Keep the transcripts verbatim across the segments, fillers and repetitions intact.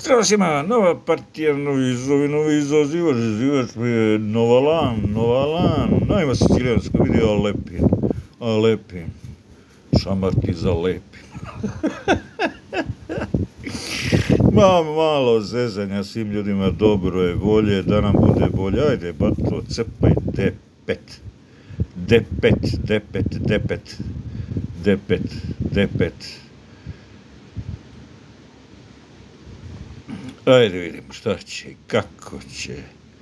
Zdravo svima, nova partija, novi izazovi, novi izazivač, izazivač mi je Novalan, Novalan, najma sicilijansko vidio, a lepim, a lepim, šamar ti zalepim. Mam malo zezanja svim ljudima, dobro je, volje, da nam bude bolje, ajde, bato, cepaj, depet, depet, depet, depet, depet, depet. Ajde vidimo šta će i kako će.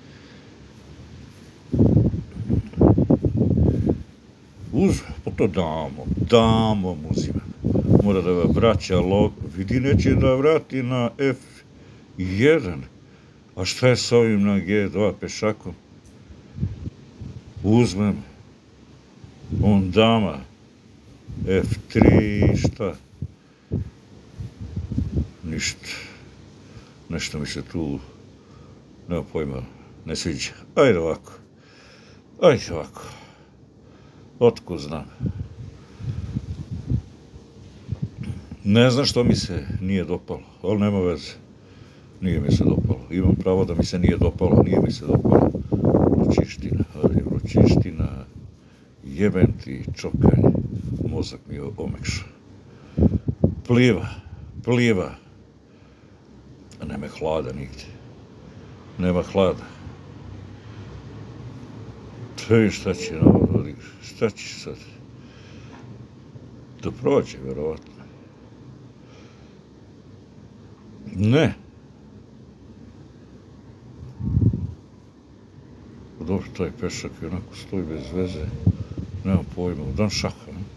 Uz, pa to damo, damo mu uzima. Mora da ga vraća log, vidi neće da vrati na F jedan. A šta je s ovim na G dva pešakom? Uzmem, on dama, F tri, šta? Ništa. Nešto mi se tu, nema pojma, ne sviđa. Ajde ovako. Ajde ovako. Otko znam. Ne znam što mi se nije dopalo, ali nema veze. Nije mi se dopalo. Imam pravo da mi se nije dopalo, nije mi se dopalo. Vrućiština, ali vrućiština, jebem ti čokanje. Mozak mi je omekša. Pliva, pliva. A nema hlada nigdje. Nema hlada. Sve šta će na ovo odigrati? Šta će sad? Da prođe, vjerovatno. Ne. Dobro, taj pešak je onako stoji bez veze. Nemam pojma. Dan šaha, ne?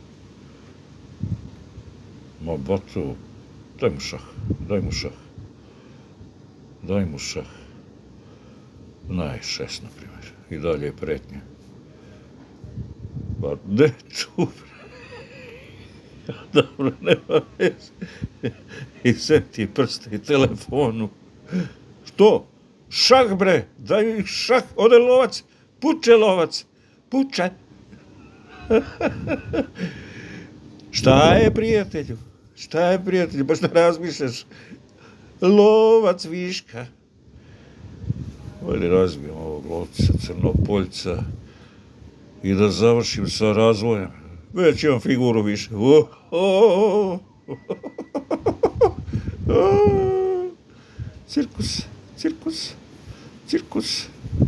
Ma bato, daj mu šah, daj mu šah. Daj mu šah. Na E šest, na primjer. I dalje je pretnja. Pa, ne tu, dobro, nema veze. I sem ti prste i telefonu. Što? Šah, bre! Daj mi šah! Ode lovac! Puče lovac! Puče! Šta je, prijatelju? Šta je, prijatelju? Baš ne razmišljaš? Lovac viška. Ovdje razbijem ovog lovca Crnopoljca i da završim sa razvojem. Već imam figuru više. Oh, oh, oh, oh. Cirkus, cirkus, cirkus.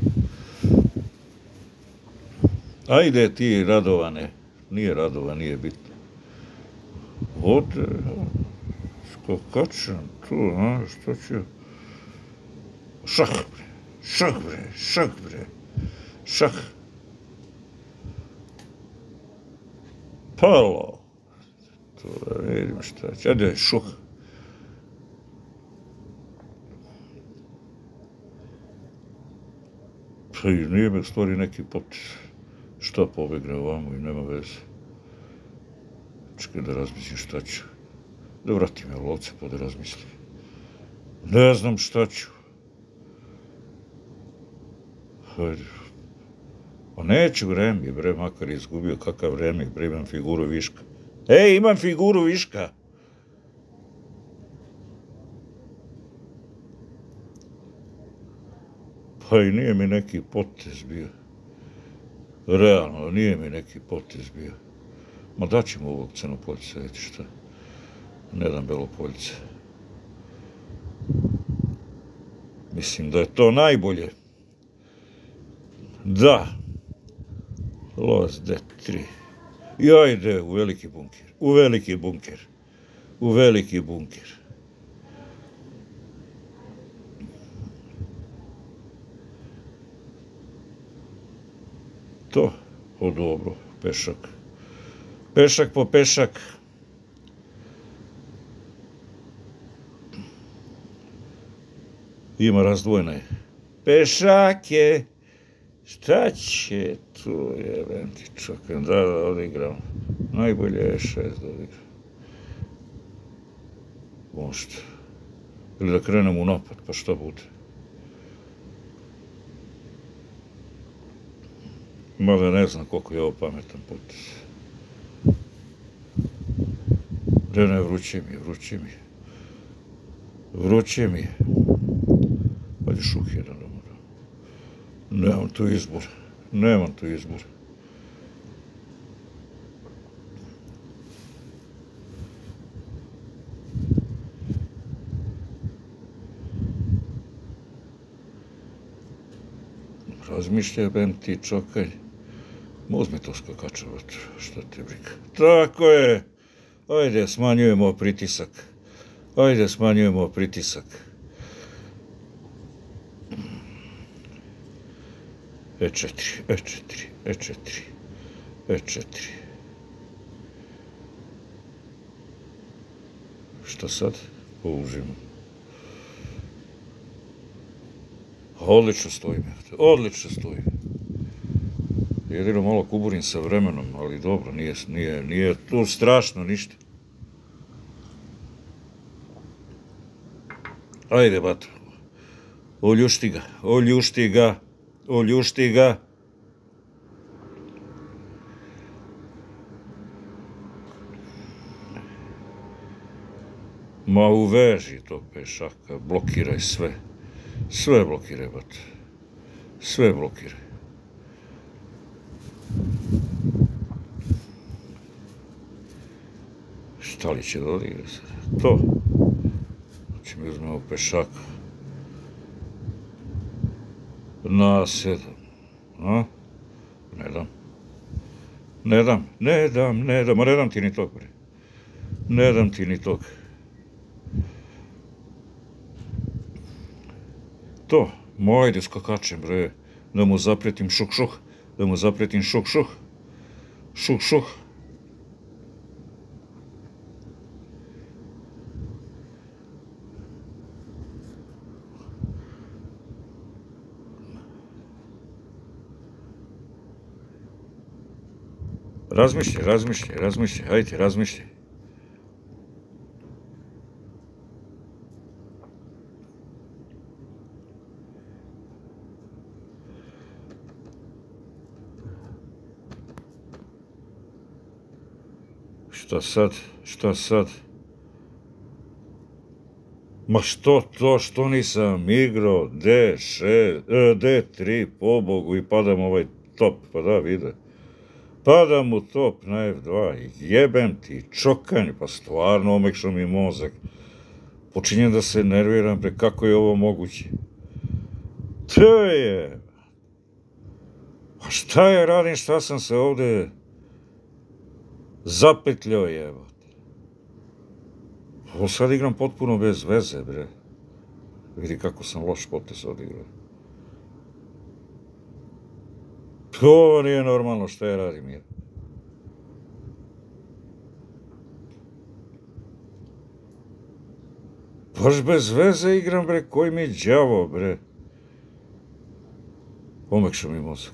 Ajde ti, Radovane. Nije Radovan, nije bitno. Ode, skakačem tu, a, što ću? Šah, bre, šah, bre, šah, bre, šah. Palo. To da vidim šta će. Ajde, šuh. Pa i nije me stvari neki potez. Šta pobegne ovamo i nema veze. Čekaj da razmislim šta ću. Da vratim ja lovce pa da razmislim. Ne znam šta ću. Hajde. Pa neću vreme, bre, makar izgubio kakav vreme, bre, imam figuru viška. Ej, imam figuru viška! Pa i nije mi neki potez bio. Realno, nije mi neki potez bio. Ma daćemo ovog Crnopoljca, vidite šta. Ne dam Belopoljca. Mislim da je to najbolje. Da. Lovac D tri. I ajde u veliki bunker. U veliki bunker. U veliki bunker. To. O dobro. Pešak. Pešak po pešak. Ima razdvojene. Pešak je. Šta će tu, jebem ti čekam, da, da odigram. Najbolje je šest da odigram. Možda. Ili da krenem u napad, pa šta bude. Mada ne znam koliko je ovo pametan potez. Ne, ne, vrući mi, vrući mi. Vruće mi je. Hajde šuh jedan. Nemam tu izbor. Nemam tu izbor. Razmišljam ti čokanj. Uzmi to skakačevat, šta te briga. Tako je. Ajde, smanjujemo pritisak. Ajde, smanjujemo pritisak. E četiri, E četiri, E četiri, E četiri. Šta sad? Použimo. Odlično stojim, odlično stojim. Jedino malo kuburim sa vremenom, ali dobro, nije, nije, nije tu strašno ništa. Ajde, bato. Oljušti ga, oljušti ga, oljušti ga. Ma uveži to pešaka, blokiraj sve. Sve blokiraj, bato. Sve blokiraj. Šta li će da odigra sad? To. Znači mi uzmemo pešaka. Na sedam. A? Ne dam. Ne dam, ne dam, ne dam. Ma ne dam ti ni tog, bre. Ne dam ti ni tog. To. Mojde skakačem, bre. Da mu zapretim šuk, šuk. Da mu zapretim šuk, šuk. Šuk, šuk. Razmišljaj, razmišljaj, razmišljaj, hajde, razmišljaj. Šta sad, šta sad? Ma što to, što nisam igrao D šest, D tri, pobogu, i padam ovaj top, pa da vide. Padam u top na F dva, jebem ti, čokanj, pa stvarno omekšao mi mozak. Počinjem da se nerviram, bre, kako je ovo moguće? To je... Pa šta je radim, šta sam se ovde zapetljao, jebate. Ovo sad igram potpuno bez veze, bre. Vidi kako sam loš potez odigrao. To nije normalno šta ja radim, je. Baš bez veze igram, bre, koji mi đavo, bre. Omekšao mi mozak.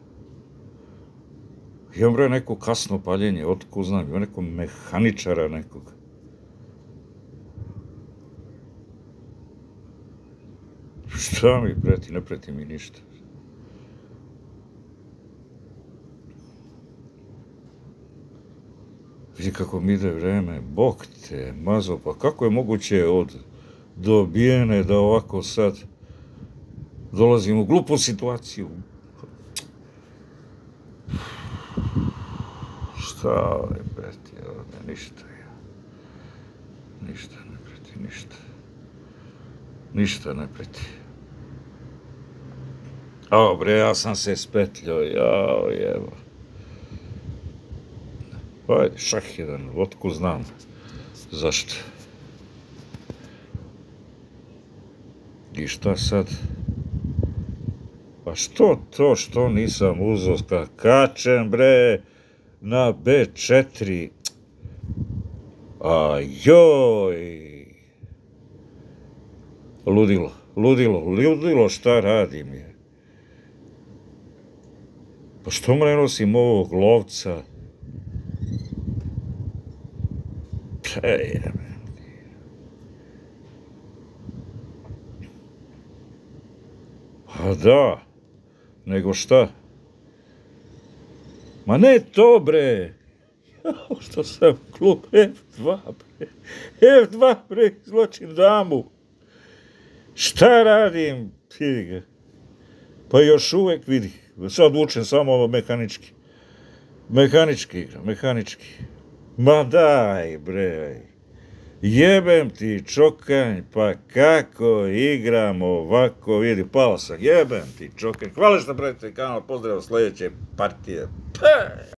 Imam, bre, neko kasno paljenje, otko znam, imam nekog mehaničara nekog. Šta mi preti, ne preti mi ništa. Vidi kako mi ide vreme, bok te, mazo, pa kako je moguće od dobijene da ovako sad dolazim u glupu situaciju. Šta je preti, ne, ništa ja. Ništa ne preti, ništa. Ništa ne preti. A, bre, ja sam se spetljao, jao, jevo. Ajde, šah jedan, otko znam. Zašto? I šta sad? Pa što to što nisam uzeo skakačem, bre, na B četiri? A joj! Ludilo, ludilo, ludilo, šta radim je? Pa što mu ne nosim ovog lovca? Ej, pa da, nego šta? Ma ne to, bre. Jao, što sam klub F dva, bre. F dva, bre, zločin damu. Šta radim? Vidi ga. Pa još uvek vidi. Sad vučem samo ovo mehanički. Mehanički igram, mehanički. Ma daj bre. Jebem ti čokanj, pa kako igram ovako, vidi, pao sam, jebem ti čokanj. Hvala što pratite kanal, pozdrav sledeće partije.